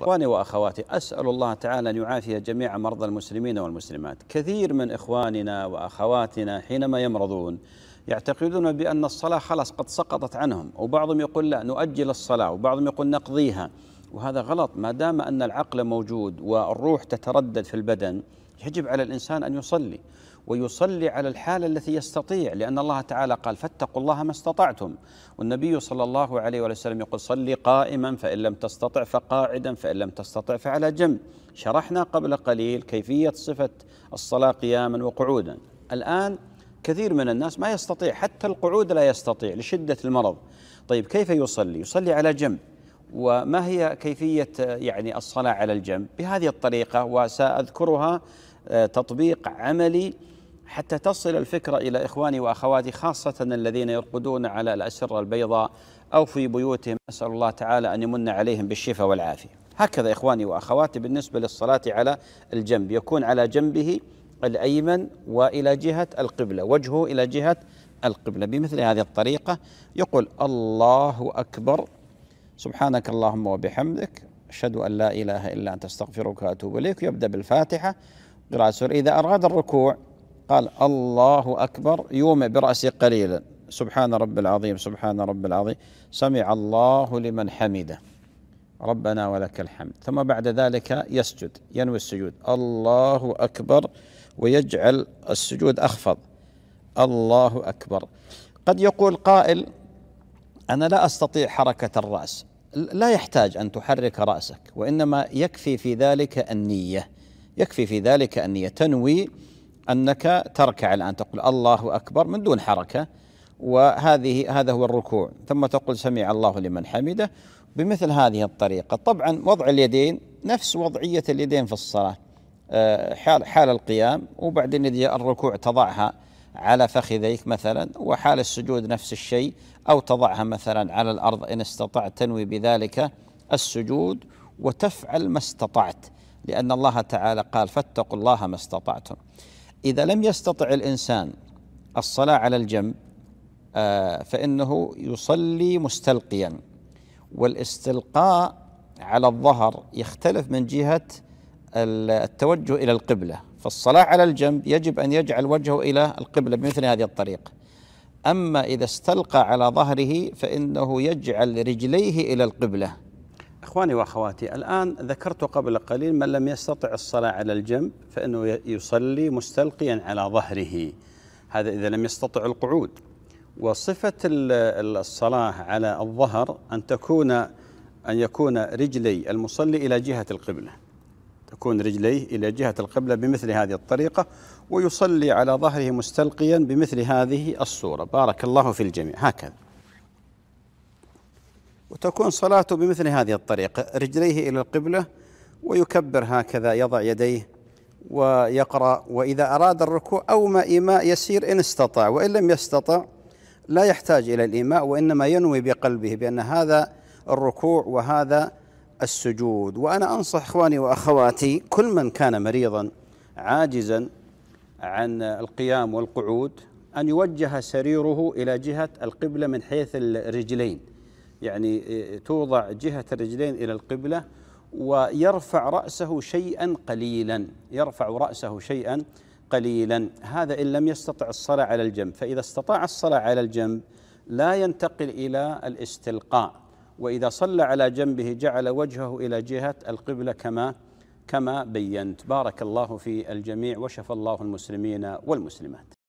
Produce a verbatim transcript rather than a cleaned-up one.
إخواني وأخواتي، أسأل الله تعالى أن يعافي جميع مرضى المسلمين والمسلمات. كثير من إخواننا وأخواتنا حينما يمرضون يعتقدون بأن الصلاة خلاص قد سقطت عنهم، وبعضهم يقول لا نؤجل الصلاة، وبعضهم يقول نقضيها، وهذا غلط. ما دام أن العقل موجود والروح تتردد في البدن يجب على الإنسان أن يصلي، ويصلي على الحالة التي يستطيع، لأن الله تعالى قال فاتقوا الله ما استطعتم، والنبي صلى الله عليه وسلم يقول صلي قائما فإن لم تستطع فقاعدا فإن لم تستطع فعلى جنب. شرحنا قبل قليل كيفية صفة الصلاة قياما وقعودا. الآن كثير من الناس ما يستطيع حتى القعود، لا يستطيع لشدة المرض. طيب كيف يصلي؟ يصلي على جنب. وما هي كيفية يعني الصلاة على الجنب؟ بهذه الطريقة، وسأذكرها تطبيق عملي حتى تصل الفكرة إلى إخواني وأخواتي، خاصة الذين يرقدون على الأسرة البيضاء أو في بيوتهم. أسأل الله تعالى أن يمن عليهم بالشفاء والعافية. هكذا إخواني وأخواتي بالنسبة للصلاة على الجنب، يكون على جنبه الأيمن وإلى جهة القبلة، وجهه إلى جهة القبلة بمثل هذه الطريقة. يقول الله أكبر، سبحانك اللهم وبحمدك، أشهد أن لا إله إلا أنت، أستغفرك وأتوب إليك. يبدأ بالفاتحة قراءة سورة. إذا أراد الركوع قال الله أكبر، يومئ برأسه قليلا، سبحان رب العظيم سبحان رب العظيم، سمع الله لمن حمده، ربنا ولك الحمد. ثم بعد ذلك يسجد، ينوي السجود، الله أكبر، ويجعل السجود أخفض، الله أكبر. قد يقول قائل أنا لا أستطيع حركة الرأس. لا يحتاج أن تحرك رأسك، وإنما يكفي في ذلك النية، يكفي في ذلك النية، تنوي أنك تركع الآن، تقول الله أكبر من دون حركة، وهذه هذا هو الركوع، ثم تقول سمع الله لمن حمده بمثل هذه الطريقة. طبعا وضع اليدين نفس وضعية اليدين في الصلاة، حال حال القيام، وبعدين إذا الركوع تضعها على فخذيك مثلا، وحال السجود نفس الشيء، أو تضعها مثلا على الأرض إن استطعت، تنوي بذلك السجود وتفعل ما استطعت، لأن الله تعالى قال فاتقوا الله ما استطعتم. إذا لم يستطع الإنسان الصلاة على الجنب فإنه يصلي مستلقيا، والاستلقاء على الظهر يختلف من جهة التوجه إلى القبلة. فالصلاة على الجنب يجب أن يجعل وجهه إلى القبلة بمثل هذه الطريقة. أما إذا استلقى على ظهره فإنه يجعل رجليه إلى القبلة. إخواني وأخواتي، الآن ذكرت قبل قليل من لم يستطع الصلاة على الجنب فإنه يصلي مستلقيا على ظهره، هذا إذا لم يستطع القعود. وصفة الصلاة على الظهر أن تكون أن يكون رجلي المصلي إلى جهة القبلة، تكون رجليه إلى جهة القبلة بمثل هذه الطريقة، ويصلي على ظهره مستلقيا بمثل هذه الصورة. بارك الله في الجميع. هكذا، وتكون صلاته بمثل هذه الطريقة، رجليه إلى القبلة، ويكبر هكذا، يضع يديه ويقرأ. وإذا أراد الركوع أومى إيماء يسير إن استطاع، وإن لم يستطع لا يحتاج إلى الإيماء، وإنما ينوي بقلبه بأن هذا الركوع وهذا السجود. وأنا أنصح إخواني وأخواتي كل من كان مريضا عاجزا عن القيام والقعود أن يوجه سريره إلى جهة القبلة من حيث الرجلين، يعني توضع جهة الرجلين إلى القبلة، ويرفع رأسه شيئا قليلا، يرفع رأسه شيئا قليلا. هذا إن لم يستطع الصلاة على الجنب. فإذا استطاع الصلاة على الجنب لا ينتقل إلى الاستلقاء، وإذا صلى على جنبه جعل وجهه إلى جهة القبلة كما كما بينت. بارك الله في الجميع، وشفى الله المسلمين والمسلمات.